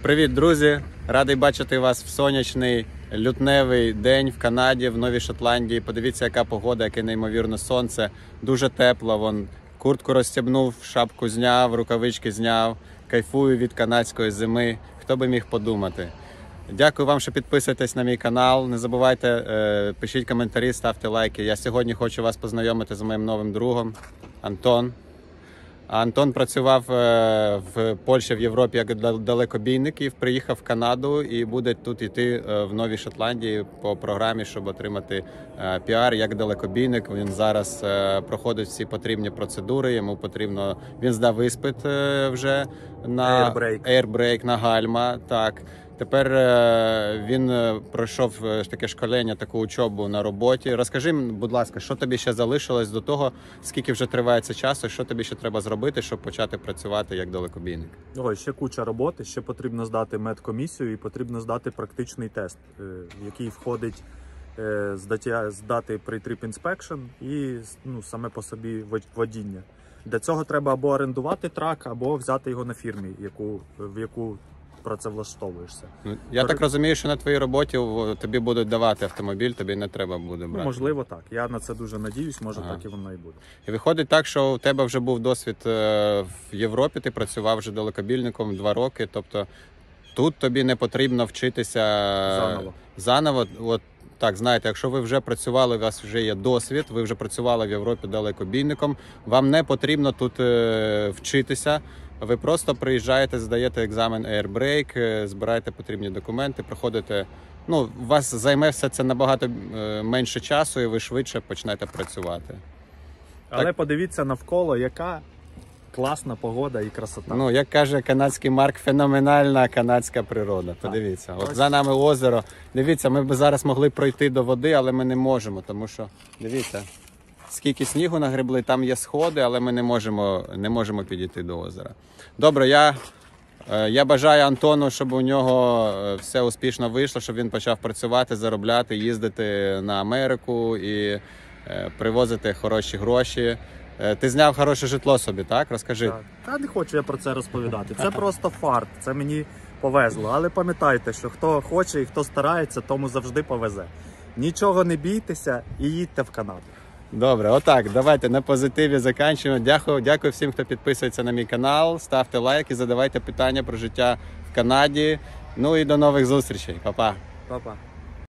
Привіт, друзі! Радий бачити вас в сонячний лютневий день в Канаді, в Новій Шотландії. Подивіться, яка погода, яке неймовірне сонце. Дуже тепло. Вон куртку розстібнув, шапку зняв, рукавички зняв. Кайфую від канадської зими. Хто би міг подумати. Дякую вам, що підписуєтесь на мій канал. Не забувайте, пишіть коментарі, ставте лайки. Я сьогодні хочу вас познайомити з моїм новим другом Антон. Антон працював в Польщі, в Європі як далекобійник і приїхав в Канаду і буде тут йти в Новій Шотландії по програмі, щоб отримати піар як далекобійник. Він зараз проходить всі потрібні процедури, йому потрібно, він здав іспит вже на Airbrake, на гальма, так. Тепер він пройшов таке школення, таку учобу на роботі. Розкажи, будь ласка, що тобі ще залишилось до того, скільки вже триває це часу, що тобі ще треба зробити, щоб почати працювати як далекобійник? Ой, ще куча роботи, ще потрібно здати медкомісію і потрібно здати практичний тест, в який входить здати pre-trip inspection і саме по собі водіння. Для цього треба або орендувати трак, або взяти його на фірмі, в яку працевлаштовуєшся. Я так розумію, що на твоїй роботі тобі будуть давати автомобіль, тобі не треба буде брати. Можливо, так. Я на це дуже надіюсь, може так і воно і буде. І виходить так, що у тебе вже був досвід в Європі, ти працював вже далекобійником 2 роки, тобто тут тобі не потрібно вчитися заново. От так, знаєте, якщо ви вже працювали, у вас вже є досвід, ви вже працювали в Європі далекобійником, вам не потрібно тут вчитися. Ви просто приїжджаєте, здаєте екзамен Airbrake, збираєте потрібні документи, проходите. У вас займе все це набагато менше часу і ви швидше почнете працювати. Але так. Подивіться навколо, яка класна погода і красота. Як каже канадський Марк, феноменальна канадська природа. Подивіться, от за нами озеро. Дивіться, ми б зараз могли пройти до води, але ми не можемо, тому що, дивіться, скільки снігу нагребли, там є сходи, але ми не можемо підійти до озера. Добре, я бажаю Антону, щоб у нього все успішно вийшло, щоб він почав працювати, заробляти, їздити на Америку і привозити хороші гроші. Ти зняв хороше житло собі, так? Розкажи. Так. Та не хочу я про це розповідати. Це просто фарт, це мені повезло. Але пам'ятайте, що хто хоче і хто старається, тому завжди повезе. Нічого не бійтеся і їдьте в Канаду. Добре, отак, давайте на позитиві закінчуємо. Дякую всім, хто підписується на мій канал. Ставте лайки, задавайте питання про життя в Канаді. І до нових зустрічей. Па-па. Па-па.